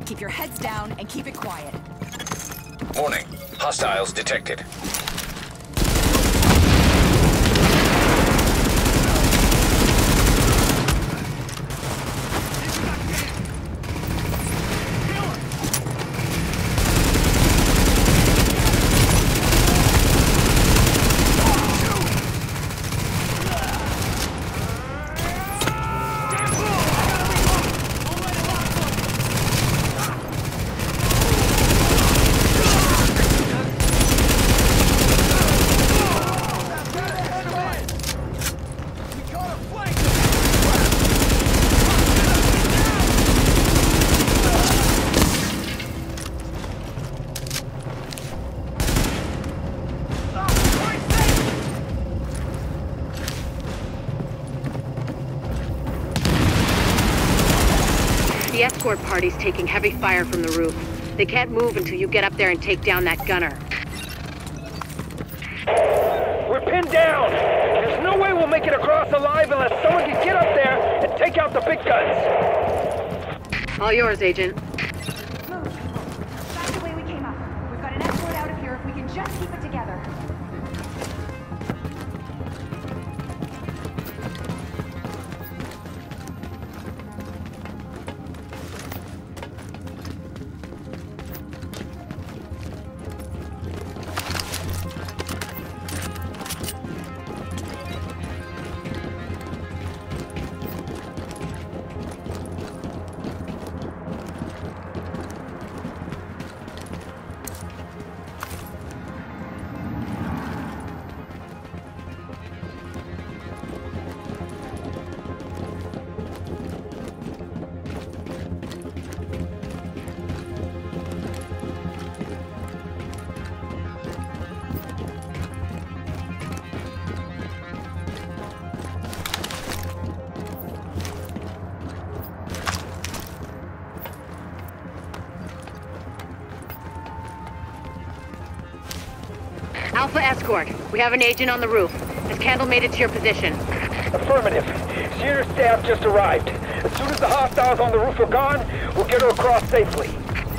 Keep your heads down and keep it quiet. Warning. Hostiles detected. The escort party's taking heavy fire from the roof. They can't move until you get up there and take down that gunner. We're pinned down! There's no way we'll make it across alive unless someone can get up there and take out the big guns! All yours, Agent. Move, people. Back the way we came up. We've got an escort out of here if we can just keep it together. Alpha Escort, we have an agent on the roof. Has Candle made it to your position? Affirmative. Senior staff just arrived. As soon as the hostiles on the roof are gone, we'll get her across safely.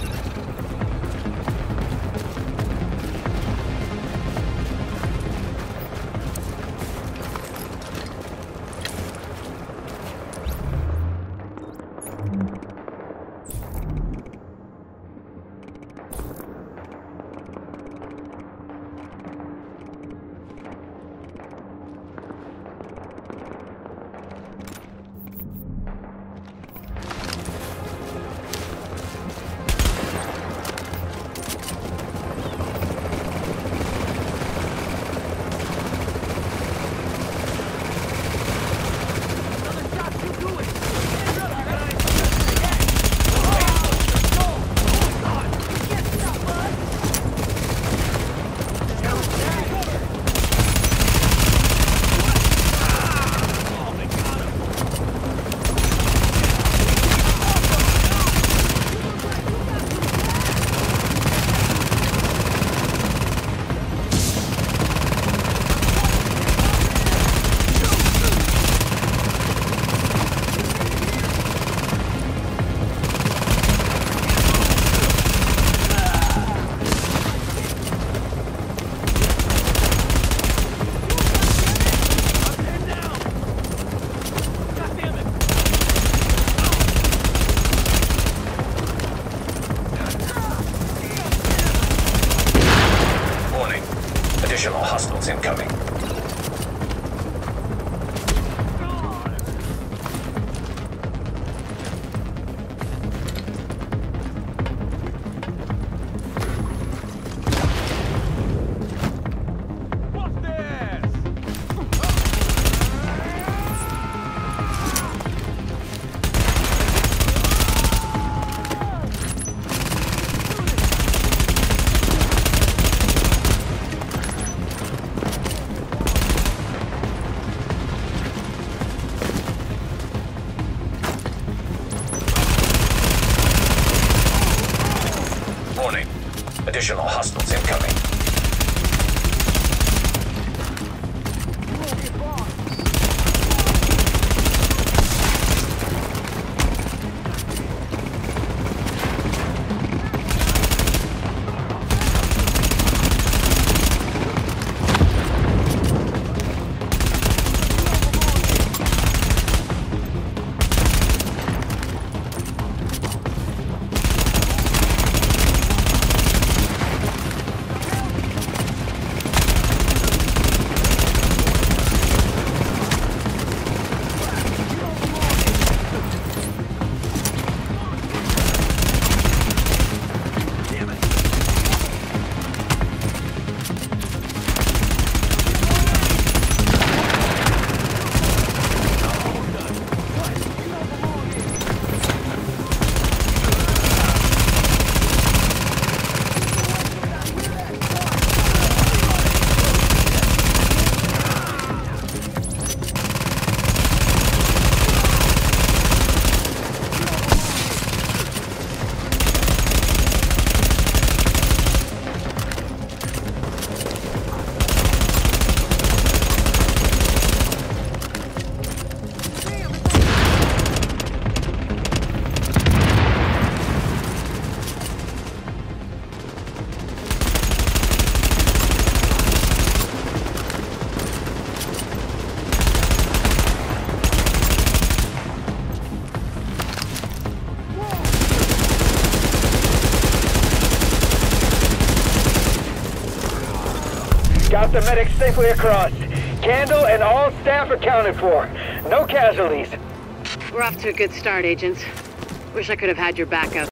Additional hostiles incoming. Warning. Additional hostiles incoming. Got the medics safely across. Candle and all staff accounted for. No casualties. We're off to a good start, agents. Wish I could have had your backup.